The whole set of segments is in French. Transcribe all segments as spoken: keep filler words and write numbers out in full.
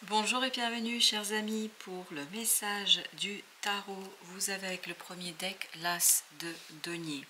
Bonjour et bienvenue chers amis pour le message du tarot. Vous avez avec le premier deck l'As de denier.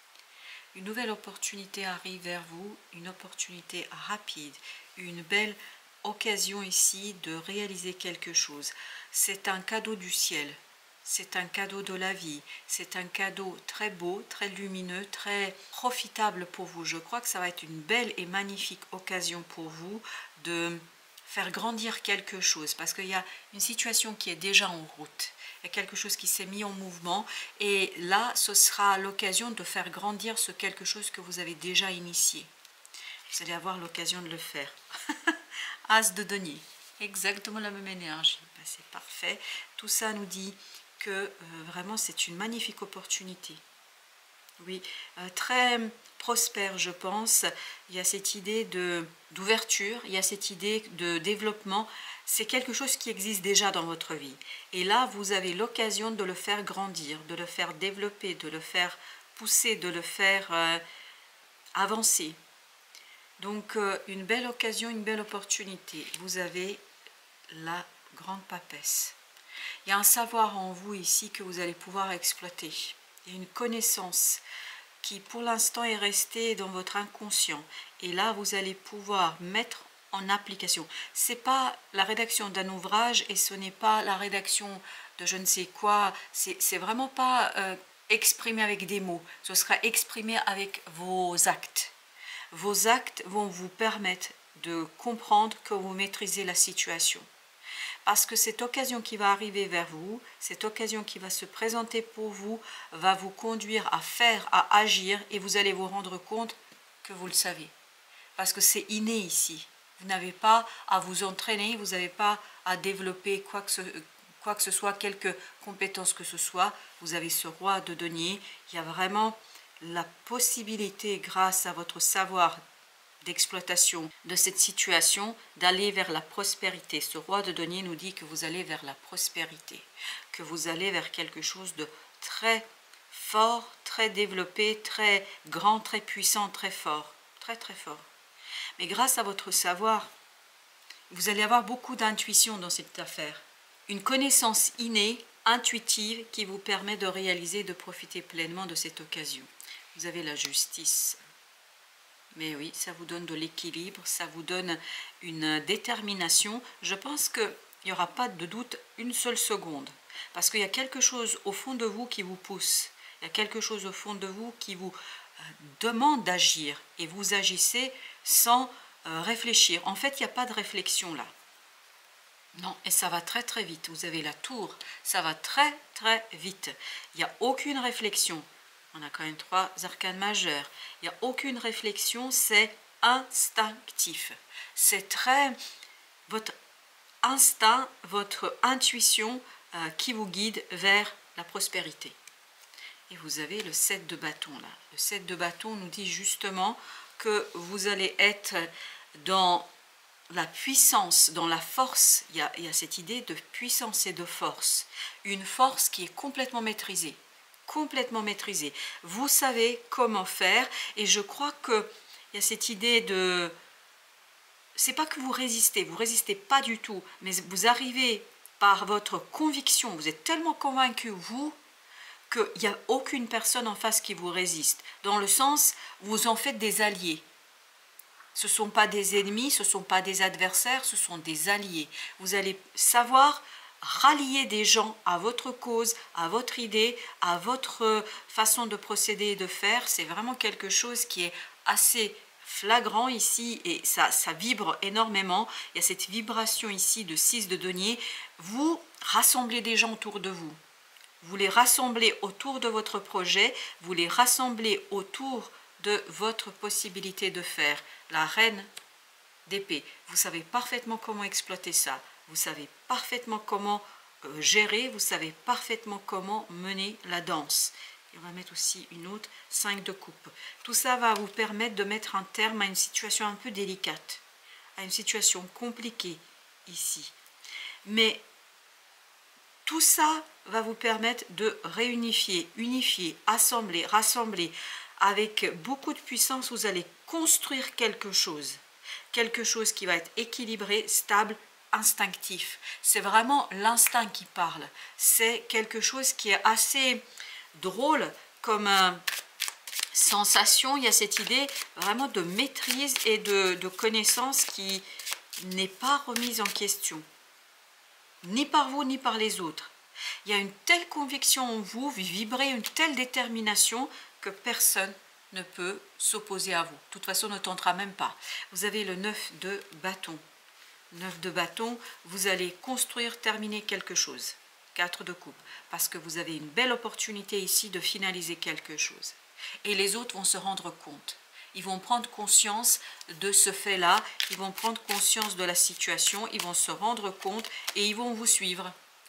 Une nouvelle opportunité arrive vers vous, une opportunité rapide, une belle occasion ici de réaliser quelque chose. C'est un cadeau du ciel, c'est un cadeau de la vie, c'est un cadeau très beau, très lumineux, très profitable pour vous. Je crois que ça va être une belle et magnifique occasion pour vous de faire grandir quelque chose, parce qu'il y a une situation qui est déjà en route, il y a quelque chose qui s'est mis en mouvement, et là ce sera l'occasion de faire grandir ce quelque chose que vous avez déjà initié. Vous allez avoir l'occasion de le faire. As de denier, exactement la même énergie, ben, c'est parfait. Tout ça nous dit que euh, vraiment c'est une magnifique opportunité. Oui, euh, très prospère, je pense. Il y a cette idée de d'ouverture, il y a cette idée de développement. C'est quelque chose qui existe déjà dans votre vie. Et là, vous avez l'occasion de le faire grandir, de le faire développer, de le faire pousser, de le faire euh, avancer. Donc, euh, une belle occasion, une belle opportunité. Vous avez la grande papesse. Il y a un savoir en vous ici que vous allez pouvoir exploiter. Il y a une connaissance qui pour l'instant est restée dans votre inconscient. Et là, vous allez pouvoir mettre en application. Ce n'est pas la rédaction d'un ouvrage et ce n'est pas la rédaction de je ne sais quoi. C'est vraiment pas euh, exprimé avec des mots. Ce sera exprimé avec vos actes. Vos actes vont vous permettre de comprendre que vous maîtrisez la situation. Parce que cette occasion qui va arriver vers vous, cette occasion qui va se présenter pour vous, va vous conduire à faire, à agir, et vous allez vous rendre compte que vous le savez. Parce que c'est inné ici. Vous n'avez pas à vous entraîner, vous n'avez pas à développer quoi que, ce, quoi que ce soit, quelque compétence que ce soit. Vous avez ce roi de denier. Il y a vraiment la possibilité, grâce à votre savoir d'exploitation de cette situation, d'aller vers la prospérité. Ce roi de denier nous dit que vous allez vers la prospérité, que vous allez vers quelque chose de très fort, très développé, très grand, très puissant, très fort, très très fort. Mais grâce à votre savoir, vous allez avoir beaucoup d'intuition dans cette affaire. Une connaissance innée, intuitive, qui vous permet de réaliser, de profiter pleinement de cette occasion. Vous avez la justice. Mais oui, ça vous donne de l'équilibre, ça vous donne une détermination. Je pense qu'il n'y aura pas de doute une seule seconde. Parce qu'il y a quelque chose au fond de vous qui vous pousse. Il y a quelque chose au fond de vous qui vous demande d'agir. Et vous agissez sans réfléchir. En fait, il n'y a pas de réflexion là. Non, et ça va très très vite. Vous avez la tour, ça va très très vite. Il n'y a aucune réflexion. On a quand même trois arcanes majeures. Il n'y a aucune réflexion, c'est instinctif. C'est très votre instinct, votre intuition euh, qui vous guide vers la prospérité. Et vous avez le sept de bâton là. Le sept de bâton nous dit justement que vous allez être dans la puissance, dans la force. Il y a, il y a cette idée de puissance et de force. Une force qui est complètement maîtrisée. complètement maîtrisé. Vous savez comment faire, et je crois que il y a cette idée de, c'est pas que vous résistez, vous résistez pas du tout, mais vous arrivez par votre conviction, vous êtes tellement convaincu vous qu'il n'y a aucune personne en face qui vous résiste, dans le sens vous en faites des alliés. Ce ne sont pas des ennemis, ce ne sont pas des adversaires, ce sont des alliés. Vous allez savoir rallier des gens à votre cause, à votre idée, à votre façon de procéder et de faire. C'est vraiment quelque chose qui est assez flagrant ici, et ça, ça vibre énormément. Il y a cette vibration ici de six de denier. Vous rassemblez des gens autour de vous. Vous les rassemblez autour de votre projet, vous les rassemblez autour de votre possibilité de faire. La reine d'épée, vous savez parfaitement comment exploiter ça. Vous savez parfaitement comment euh, gérer, vous savez parfaitement comment mener la danse. Et on va mettre aussi une autre, cinq de coupe. Tout ça va vous permettre de mettre un terme à une situation un peu délicate, à une situation compliquée ici. Mais tout ça va vous permettre de réunifier, unifier, assembler, rassembler. Avec beaucoup de puissance, vous allez construire quelque chose. Quelque chose qui va être équilibré, stable, instinctif. C'est vraiment l'instinct qui parle. C'est quelque chose qui est assez drôle comme euh, sensation. Il y a cette idée vraiment de maîtrise et de, de connaissance qui n'est pas remise en question, ni par vous ni par les autres. Il y a une telle conviction en vous, vous vibrez une telle détermination que personne ne peut s'opposer à vous. De toute façon, ne tentera même pas. Vous avez le neuf de bâton. neuf de bâton, vous allez construire, terminer quelque chose. quatre de coupe, parce que vous avez une belle opportunité ici de finaliser quelque chose. Et les autres vont se rendre compte. Ils vont prendre conscience de ce fait-là, ils vont prendre conscience de la situation, ils vont se rendre compte et ils vont vous suivre.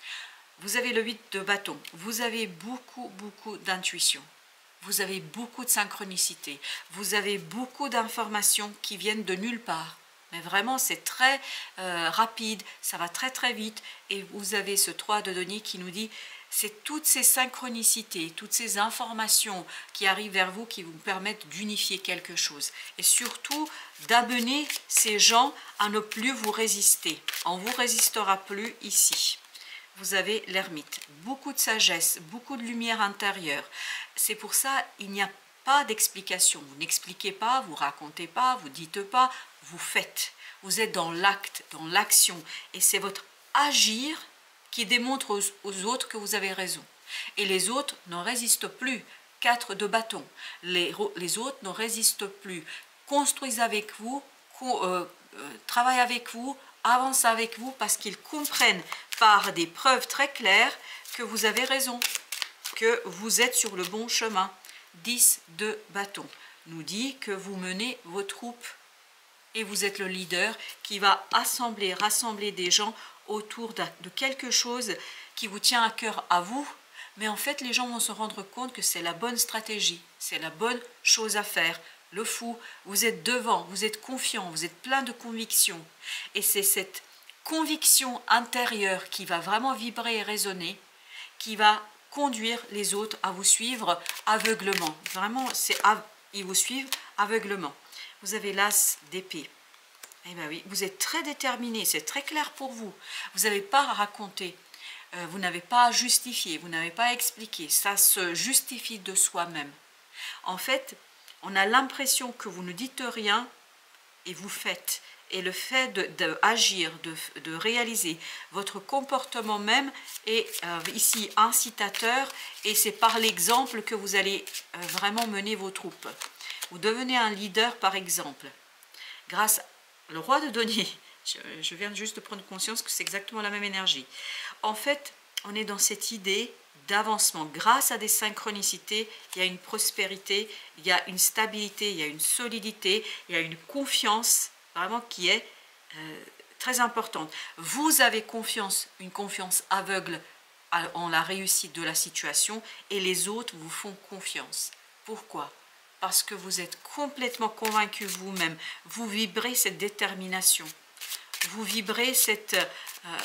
Vous avez le huit de bâton, vous avez beaucoup, beaucoup d'intuition. Vous avez beaucoup de synchronicité, vous avez beaucoup d'informations qui viennent de nulle part. Mais vraiment, c'est très euh, rapide, ça va très très vite. Et vous avez ce trois de denier qui nous dit, c'est toutes ces synchronicités, toutes ces informations qui arrivent vers vous qui vous permettent d'unifier quelque chose. Et surtout, d'amener ces gens à ne plus vous résister. On ne vous résistera plus ici. Vous avez l'ermite, beaucoup de sagesse, beaucoup de lumière intérieure. C'est pour ça il n'y a pas d'explication. Vous n'expliquez pas, vous racontez pas, vous dites pas, vous faites. Vous êtes dans l'acte, dans l'action. Et c'est votre agir qui démontre aux, aux autres que vous avez raison. Et les autres ne résistent plus. Quatre de bâton. Les, les autres ne résistent plus. Construisent avec vous, co, euh, euh, travaillent avec vous, avancent avec vous parce qu'ils comprennent par des preuves très claires que vous avez raison, que vous êtes sur le bon chemin. dix de bâton nous dit que vous menez vos troupes et vous êtes le leader qui va assembler, rassembler des gens autour de quelque chose qui vous tient à cœur à vous, mais en fait les gens vont se rendre compte que c'est la bonne stratégie, c'est la bonne chose à faire. Le fou, vous êtes devant, vous êtes confiant, vous êtes plein de conviction et c'est cette conviction intérieure qui va vraiment vibrer et résonner, qui va conduire les autres à vous suivre aveuglement. Vraiment, c'est ils vous suivent aveuglement. Vous avez l'as d'épée. Eh bien oui, vous êtes très déterminé, c'est très clair pour vous. Vous n'avez pas à raconter, euh, vous n'avez pas à justifier, vous n'avez pas à expliquer. Ça se justifie de soi-même. En fait, on a l'impression que vous ne dites rien et vous faites. Et le fait d'agir, de, de, de réaliser votre comportement même est euh, ici incitateur et c'est par l'exemple que vous allez euh, vraiment mener vos troupes. Vous devenez un leader par exemple. Grâce au roi de denier, je, je viens juste de prendre conscience que c'est exactement la même énergie. En fait, on est dans cette idée d'avancement. Grâce à des synchronicités, il y a une prospérité, il y a une stabilité, il y a une solidité, il y a une confiance vraiment qui est euh, très importante. Vous avez confiance, une confiance aveugle en la réussite de la situation et les autres vous font confiance. Pourquoi? Parce que vous êtes complètement convaincu vous-même. Vous vibrez cette détermination. Vous vibrez cette euh,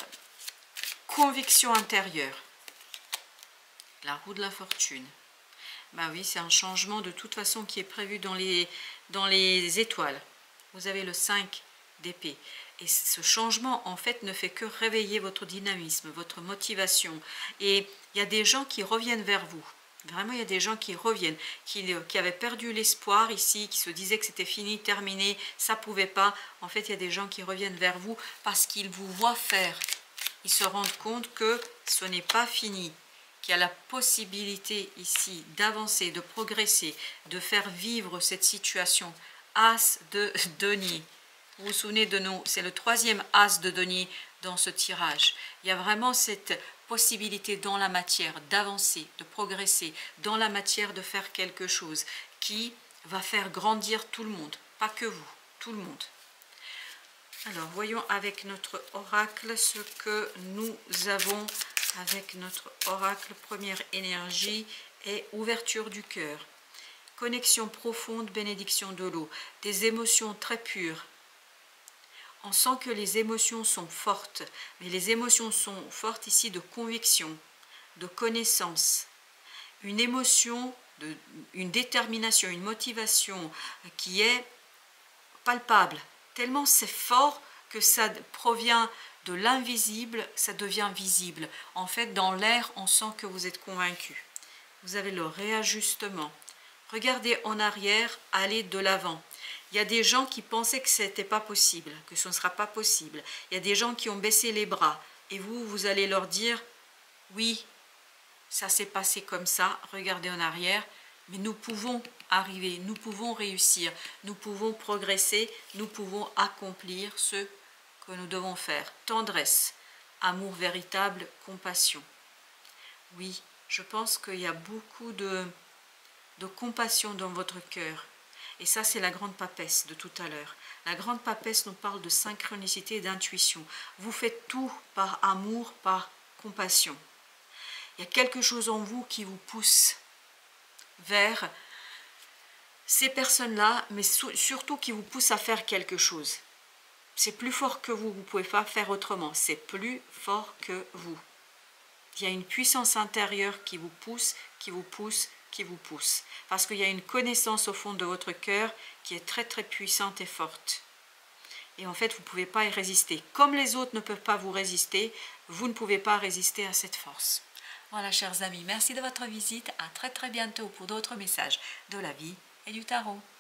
conviction intérieure. La roue de la fortune. Ben oui, c'est un changement de toute façon qui est prévu dans les, dans les étoiles. Vous avez le cinq d'épée. Et ce changement, en fait, ne fait que réveiller votre dynamisme, votre motivation. Et il y a des gens qui reviennent vers vous. Vraiment, il y a des gens qui reviennent, qui, qui avaient perdu l'espoir ici, qui se disaient que c'était fini, terminé, ça ne pouvait pas. En fait, il y a des gens qui reviennent vers vous parce qu'ils vous voient faire. Ils se rendent compte que ce n'est pas fini, qu'il y a la possibilité ici d'avancer, de progresser, de faire vivre cette situation. As de denier. Vous vous souvenez de nous, c'est le troisième as de denier dans ce tirage. Il y a vraiment cette possibilité dans la matière d'avancer, de progresser, dans la matière de faire quelque chose qui va faire grandir tout le monde, pas que vous, tout le monde. Alors, voyons avec notre oracle ce que nous avons avec notre oracle. Première énergie est ouverture du cœur. Connexion profonde, bénédiction de l'eau, des émotions très pures. On sent que les émotions sont fortes, mais les émotions sont fortes ici de conviction, de connaissance. Une émotion, de, une détermination, une motivation qui est palpable. Tellement c'est fort que ça provient de l'invisible, ça devient visible. En fait, dans l'air, on sent que vous êtes convaincu. Vous avez le réajustement. Regardez en arrière, allez de l'avant. Il y a des gens qui pensaient que ce n'était pas possible, que ce ne sera pas possible. Il y a des gens qui ont baissé les bras. Et vous, vous allez leur dire, oui, ça s'est passé comme ça, regardez en arrière, mais nous pouvons arriver, nous pouvons réussir, nous pouvons progresser, nous pouvons accomplir ce que nous devons faire. Tendresse, amour véritable, compassion. Oui, je pense qu'il y a beaucoup de, de compassion dans votre cœur. Et ça, c'est la grande papesse de tout à l'heure. La grande papesse nous parle de synchronicité et d'intuition. Vous faites tout par amour, par compassion. Il y a quelque chose en vous qui vous pousse vers ces personnes-là, mais surtout qui vous pousse à faire quelque chose. C'est plus fort que vous, vous ne pouvez pas faire autrement. C'est plus fort que vous. Il y a une puissance intérieure qui vous pousse, qui vous pousse, qui vous pousse. Parce qu'il y a une connaissance au fond de votre cœur qui est très très puissante et forte. Et en fait, vous ne pouvez pas y résister. Comme les autres ne peuvent pas vous résister, vous ne pouvez pas résister à cette force. Voilà, chers amis, merci de votre visite. À très très bientôt pour d'autres messages de la vie et du tarot.